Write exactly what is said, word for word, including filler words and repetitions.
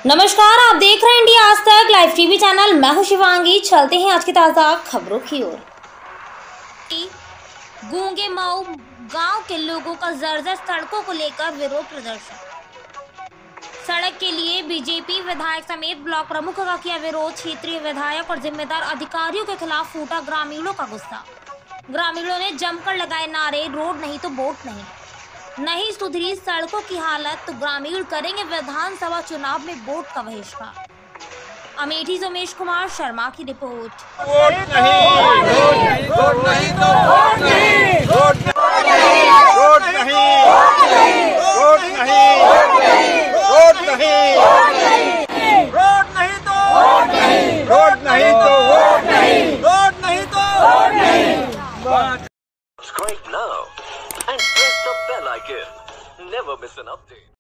नमस्कार, आप देख रहे हैं इंडिया आज तक लाइव टीवी चैनल। मैं हूं शिवांगी। चलते हैं आज की ताज़ा खबरों की ओर। गूंगे मऊ गांव के लोगों का जर्जर सड़कों को लेकर विरोध प्रदर्शन। सड़क के लिए बीजेपी विधायक समेत ब्लॉक प्रमुख का किया विरोध। क्षेत्रीय विधायक और जिम्मेदार अधिकारियों के खिलाफ फूटा ग्रामीणों का गुस्सा। ग्रामीणों ने जमकर लगाए नारे, रोड नहीं तो वोट नहीं। नहीं सुधरी सड़कों की हालत तो ग्रामीण करेंगे विधानसभा चुनाव में वोट का बहिष्कार। अमेठी से उमेश कुमार शर्मा की रिपोर्ट। वोट नहीं, वोट नहीं तो वोट नहीं, वोट नहीं, वोट नहीं, वोट नहीं, वोट नहीं, वोट नहीं तो वोट नहीं, वोट नहीं तो वोट नहीं, वोट नहीं तो वोट नहीं। Subscribe now and press the bell icon. Never miss an update.